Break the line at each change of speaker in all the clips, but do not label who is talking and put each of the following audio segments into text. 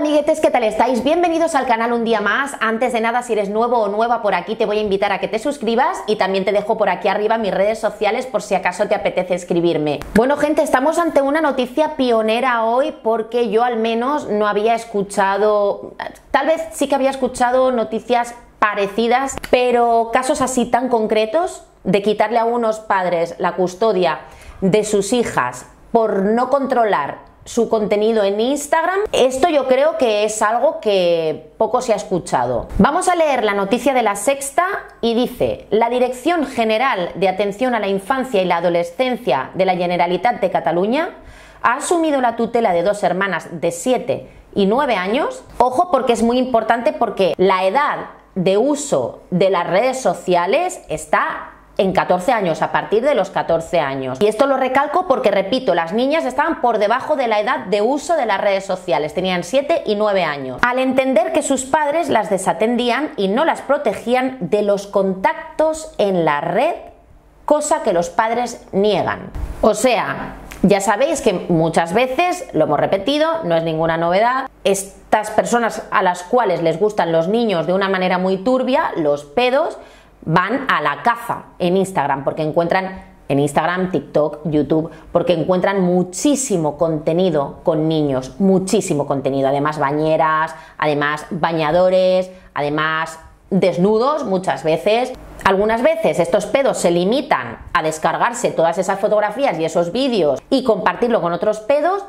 amiguetes, ¿qué tal estáis? Bienvenidos al canal un día más. Antes de nada, si eres nuevo o nueva por aquí, te voy a invitar a que te suscribas y también te dejo por aquí arriba mis redes sociales por si acaso te apetece escribirme. Bueno, gente, estamos ante una noticia pionera hoy porque yo al menos no había escuchado, tal vez sí que había escuchado noticias parecidas, pero casos así tan concretos de quitarle a unos padres la custodia de sus hijas por no controlar su contenido en Instagram, esto yo creo que es algo que poco se ha escuchado. Vamos a leer la noticia de La Sexta y dice: la Dirección General de Atención a la Infancia y la Adolescencia de la Generalitat de Cataluña ha asumido la tutela de dos hermanas de 7 y 9 años. Ojo, porque es muy importante, porque la edad de uso de las redes sociales está en 14 años, a partir de los 14 años. Y esto lo recalco porque, repito, las niñas estaban por debajo de la edad de uso de las redes sociales, tenían 7 y 9 años. Al entender que sus padres las desatendían y no las protegían de los contactos en la red, cosa que los padres niegan. O sea, ya sabéis que muchas veces, lo hemos repetido, no es ninguna novedad, estas personas a las cuales les gustan los niños de una manera muy turbia, los pedos, van a la caza en Instagram, porque encuentran en Instagram, TikTok, YouTube, porque encuentran muchísimo contenido con niños, muchísimo contenido, además bañeras, además bañadores, además desnudos muchas veces. Algunas veces estos pedos se limitan a descargarse todas esas fotografías y esos vídeos y compartirlo con otros pedos,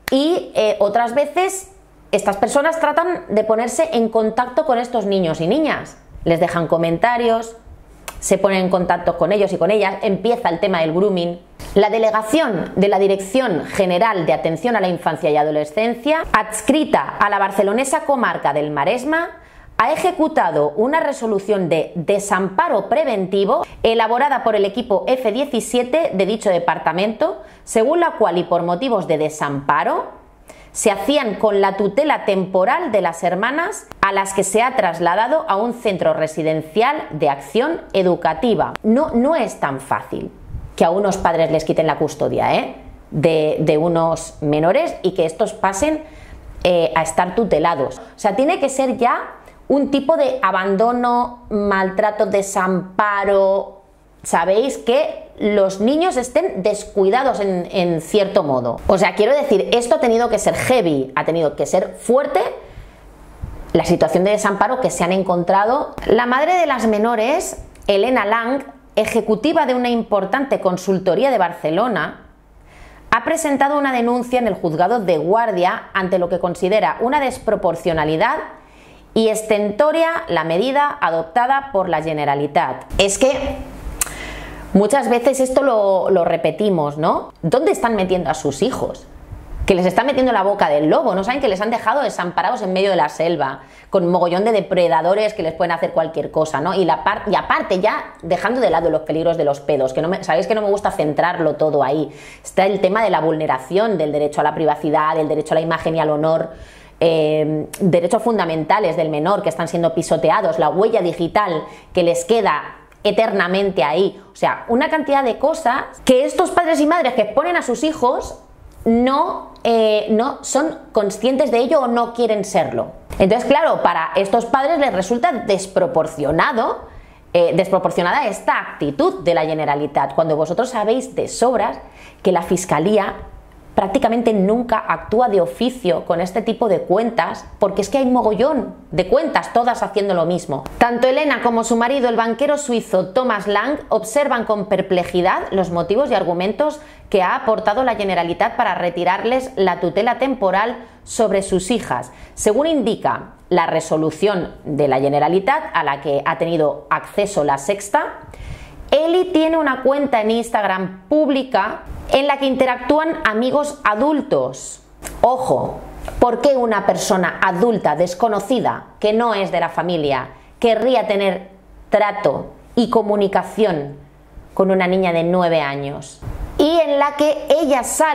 y otras veces estas personas tratan de ponerse en contacto con estos niños y niñas, les dejan comentarios, se ponen en contacto con ellos y con ellas, empieza el tema del grooming. La delegación de la Dirección General de Atención a la Infancia y Adolescencia, adscrita a la barcelonesa comarca del Maresma, ha ejecutado una resolución de desamparo preventivo elaborada por el equipo F17 de dicho departamento, según la cual, y por motivos de desamparo, se hacían con la tutela temporal de las hermanas, a las que se ha trasladado a un centro residencial de acción educativa. No es tan fácil que a unos padres les quiten la custodia de unos menores y que estos pasen a estar tutelados. O sea, tiene que ser ya un tipo de abandono, maltrato, desamparo. Sabéis que los niños estén descuidados en cierto modo. O sea, quiero decir, esto ha tenido que ser heavy, ha tenido que ser fuerte la situación de desamparo que se han encontrado. La madre de las menores, Elena Lang, ejecutiva de una importante consultoría de Barcelona, ha presentado una denuncia en el juzgado de Guardia ante lo que considera una desproporcionalidad y estentoria la medida adoptada por la Generalitat. Es que muchas veces esto lo repetimos, ¿no? ¿Dónde están metiendo a sus hijos? Que les están metiendo la boca del lobo, ¿no saben que les han dejado desamparados en medio de la selva, con mogollón de depredadores que les pueden hacer cualquier cosa, ¿no? Y aparte, ya dejando de lado los peligros de los pedos, que sabéis que no me gusta centrarlo todo ahí. Está el tema de la vulneración del derecho a la privacidad, del derecho a la imagen y al honor, derechos fundamentales del menor que están siendo pisoteados, la huella digital que les queda eternamente ahí. O sea, una cantidad de cosas que estos padres y madres que exponen a sus hijos no son conscientes de ello o no quieren serlo. Entonces, claro, para estos padres les resulta desproporcionada esta actitud de la Generalitat, cuando vosotros sabéis de sobras que la Fiscalía prácticamente nunca actúa de oficio con este tipo de cuentas, porque es que hay mogollón de cuentas, todas haciendo lo mismo. Tanto Elena como su marido, el banquero suizo Thomas Lang, observan con perplejidad los motivos y argumentos que ha aportado la Generalitat para retirarles la tutela temporal sobre sus hijas. Según indica la resolución de la Generalitat, a la que ha tenido acceso La Sexta, Eli tiene una cuenta en Instagram pública en la que interactúan amigos adultos. Ojo, ¿por qué una persona adulta desconocida que no es de la familia querría tener trato y comunicación con una niña de 9 años? Y en la que ella sale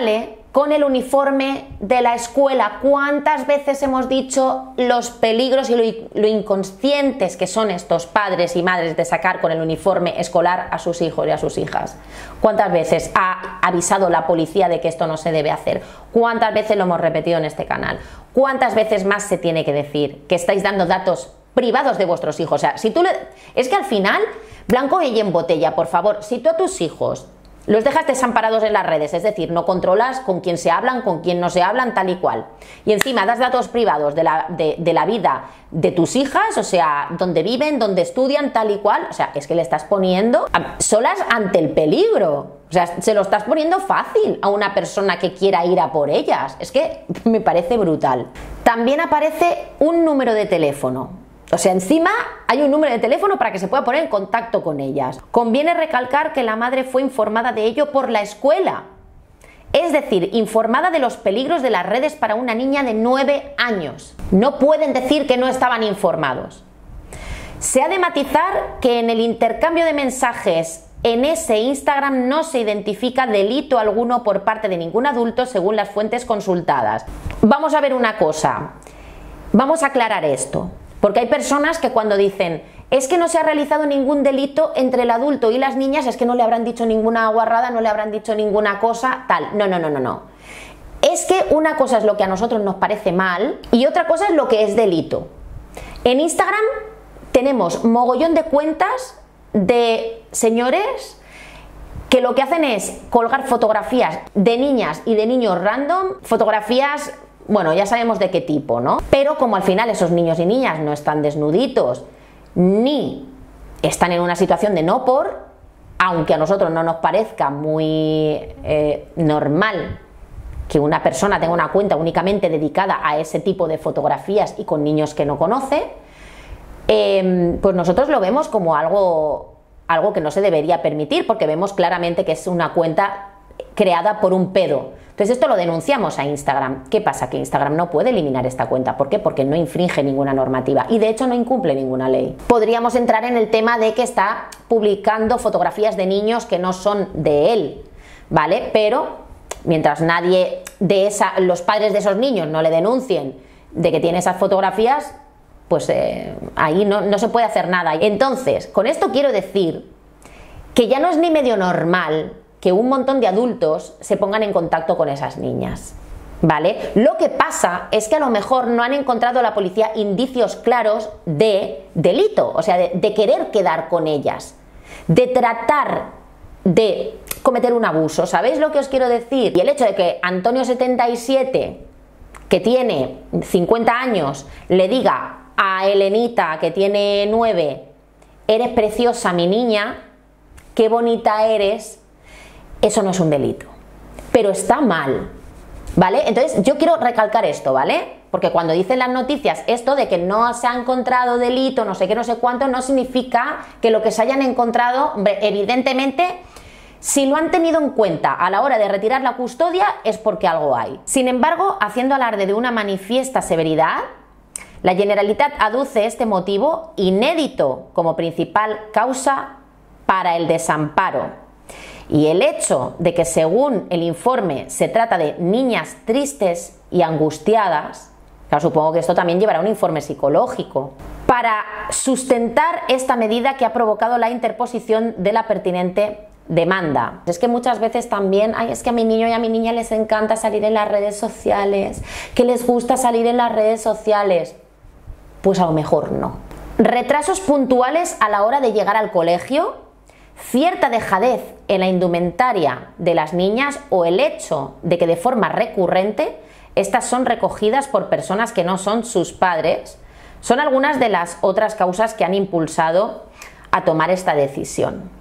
con el uniforme de la escuela. ¿Cuántas veces hemos dicho los peligros y lo inconscientes que son estos padres y madres de sacar con el uniforme escolar a sus hijos y a sus hijas? ¿Cuántas veces ha avisado la policía de que esto no se debe hacer? ¿Cuántas veces lo hemos repetido en este canal? ¿Cuántas veces más se tiene que decir que estáis dando datos privados de vuestros hijos? O sea, si tú es que al final, blanco y en botella, por favor, si tú a tus hijos los dejas desamparados en las redes, es decir, no controlas con quién se hablan, con quién no se hablan, tal y cual, y encima das datos privados de la vida de tus hijas, o sea, dónde viven, dónde estudian, tal y cual, o sea, es que le estás poniendo solas ante el peligro, o sea, se lo estás poniendo fácil a una persona que quiera ir a por ellas. Es que me parece brutal. También aparece un número de teléfono. O sea, encima hay un número de teléfono para que se pueda poner en contacto con ellas. Conviene recalcar que la madre fue informada de ello por la escuela. Es decir, informada de los peligros de las redes para una niña de 9 años. No pueden decir que no estaban informados. Se ha de matizar que en el intercambio de mensajes en ese Instagram no se identifica delito alguno por parte de ningún adulto según las fuentes consultadas. Vamos a ver una cosa. Vamos a aclarar esto. Porque hay personas que cuando dicen es que no se ha realizado ningún delito entre el adulto y las niñas, es que no le habrán dicho ninguna guarrada, no le habrán dicho ninguna cosa, tal. No. Es que una cosa es lo que a nosotros nos parece mal y otra cosa es lo que es delito. En Instagram tenemos mogollón de cuentas de señores que lo que hacen es colgar fotografías de niñas y de niños random, fotografías, bueno, ya sabemos de qué tipo, ¿no? Pero como al final esos niños y niñas no están desnuditos ni están en una situación de no por, aunque a nosotros no nos parezca muy normal que una persona tenga una cuenta únicamente dedicada a ese tipo de fotografías y con niños que no conoce, pues nosotros lo vemos como algo que no se debería permitir, porque vemos claramente que es una cuenta creada por un pedo. Entonces esto lo denunciamos a Instagram. ¿Qué pasa? Que Instagram no puede eliminar esta cuenta. ¿Por qué? Porque no infringe ninguna normativa y de hecho no incumple ninguna ley. Podríamos entrar en el tema de que está publicando fotografías de niños que no son de él, ¿vale? Pero mientras nadie de los padres de esos niños no le denuncien de que tiene esas fotografías, pues ahí no se puede hacer nada. Entonces, con esto quiero decir que ya no es ni medio normal que un montón de adultos se pongan en contacto con esas niñas, ¿vale? Lo que pasa es que a lo mejor no han encontrado la policía indicios claros de delito, o sea, de querer quedar con ellas, de tratar de cometer un abuso. ¿Sabéis lo que os quiero decir? Y el hecho de que Antonio 77, que tiene 50 años, le diga a Elenita, que tiene 9, eres preciosa mi niña, qué bonita eres, eso no es un delito, pero está mal, ¿vale? Entonces yo quiero recalcar esto, ¿vale? Porque cuando dicen las noticias esto de que no se ha encontrado delito, no sé qué, no sé cuánto, no significa que lo que se hayan encontrado, hombre, evidentemente, si lo han tenido en cuenta a la hora de retirar la custodia es porque algo hay. Sin embargo, haciendo alarde de una manifiesta severidad, la Generalitat aduce este motivo inédito como principal causa para el desamparo. Y el hecho de que según el informe se trata de niñas tristes y angustiadas, claro, supongo que esto también llevará un informe psicológico, para sustentar esta medida que ha provocado la interposición de la pertinente demanda. Es que muchas veces también, es que a mi niño y a mi niña les encanta salir en las redes sociales, que les gusta salir en las redes sociales. Pues a lo mejor no. Retrasos puntuales a la hora de llegar al colegio, cierta dejadez en la indumentaria de las niñas o el hecho de que de forma recurrente estas son recogidas por personas que no son sus padres, son algunas de las otras causas que han impulsado a tomar esta decisión.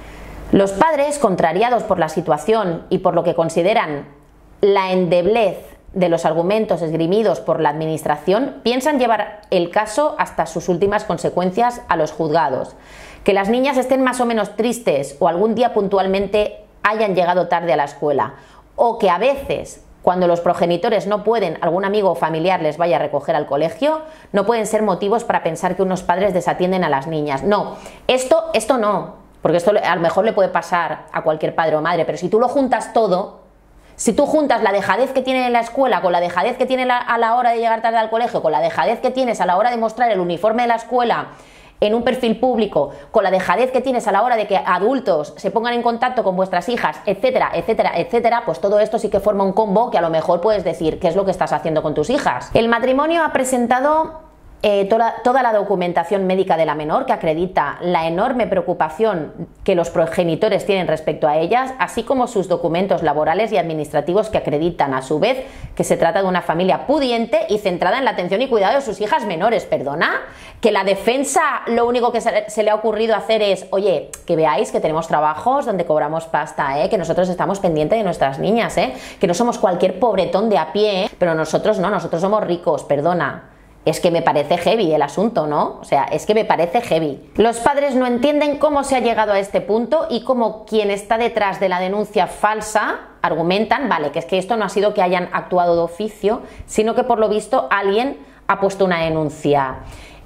Los padres, contrariados por la situación y por lo que consideran la endeblez de los argumentos esgrimidos por la administración, piensan llevar el caso hasta sus últimas consecuencias a los juzgados. Que las niñas estén más o menos tristes o algún día puntualmente hayan llegado tarde a la escuela, o que a veces, cuando los progenitores no pueden, algún amigo o familiar les vaya a recoger al colegio, no pueden ser motivos para pensar que unos padres desatienden a las niñas. No, esto no, porque esto a lo mejor le puede pasar a cualquier padre o madre, pero si tú lo juntas todo, Si tú juntas la dejadez que tienen en la escuela con la dejadez que tienen a la hora de llegar tarde al colegio, con la dejadez que tienes a la hora de mostrar el uniforme de la escuela en un perfil público, con la dejadez que tienes a la hora de que adultos se pongan en contacto con vuestras hijas, etcétera, etcétera, etcétera, pues todo esto sí que forma un combo que a lo mejor puedes decir qué es lo que estás haciendo con tus hijas. El matrimonio ha presentado toda la documentación médica de la menor que acredita la enorme preocupación que los progenitores tienen respecto a ellas, así como sus documentos laborales y administrativos que acreditan a su vez que se trata de una familia pudiente y centrada en la atención y cuidado de sus hijas menores. Perdona, que la defensa lo único que se le ha ocurrido hacer es, oye, que veáis que tenemos trabajos donde cobramos pasta, que nosotros estamos pendientes de nuestras niñas, que no somos cualquier pobretón de a pie, pero nosotros no, nosotros somos ricos, perdona. Es que me parece heavy el asunto, ¿no? O sea, es que me parece heavy. Los padres no entienden cómo se ha llegado a este punto y cómo quien está detrás de la denuncia falsa argumentan, vale, que es que esto no ha sido que hayan actuado de oficio, sino que por lo visto alguien ha puesto una denuncia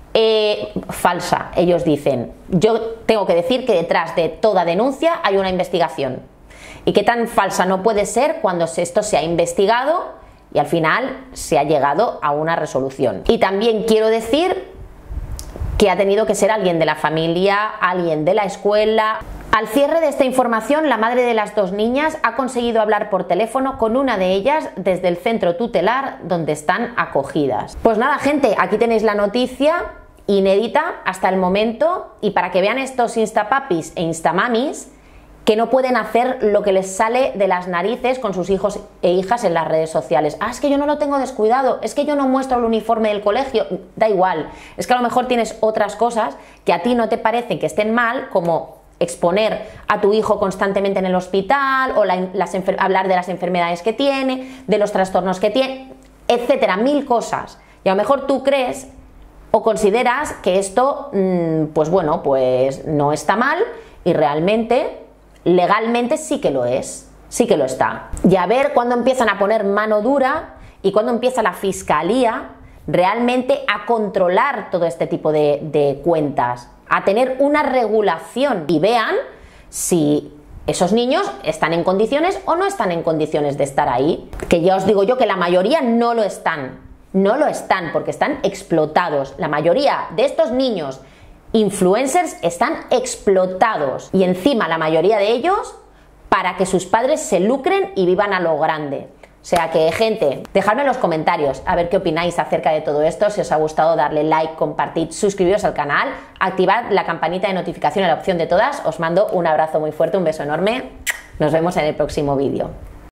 falsa. Ellos dicen, yo tengo que decir que detrás de toda denuncia hay una investigación. ¿Y qué tan falsa no puede ser cuando esto se ha investigado y al final se ha llegado a una resolución? Y también quiero decir que ha tenido que ser alguien de la familia, alguien de la escuela. Al cierre de esta información, la madre de las dos niñas ha conseguido hablar por teléfono con una de ellas desde el centro tutelar donde están acogidas. Pues nada, gente, aquí tenéis la noticia inédita hasta el momento, y para que vean estos instapapis e instamamis que no pueden hacer lo que les sale de las narices con sus hijos e hijas en las redes sociales. Ah, es que yo no lo tengo descuidado, es que yo no muestro el uniforme del colegio. Da igual, es que a lo mejor tienes otras cosas que a ti no te parecen que estén mal, como exponer a tu hijo constantemente en el hospital, o hablar de las enfermedades que tiene, de los trastornos que tiene, etcétera, mil cosas. Y a lo mejor tú crees o consideras que esto, pues bueno, pues no está mal, y realmente legalmente sí que lo es, sí que lo está. Y a ver cuándo empiezan a poner mano dura y cuándo empieza la fiscalía realmente a controlar todo este tipo de cuentas, a tener una regulación y vean si esos niños están en condiciones o no están en condiciones de estar ahí. Que ya os digo yo que la mayoría no lo están, porque están explotados. La mayoría de estos niños influencers están explotados, y encima la mayoría de ellos para que sus padres se lucren y vivan a lo grande. O sea que, gente, dejadme en los comentarios a ver qué opináis acerca de todo esto. Si os ha gustado, darle like, compartid, suscribiros al canal, activad la campanita de notificación en la opción de todas. Os mando un abrazo muy fuerte, un beso enorme. Nos vemos en el próximo vídeo.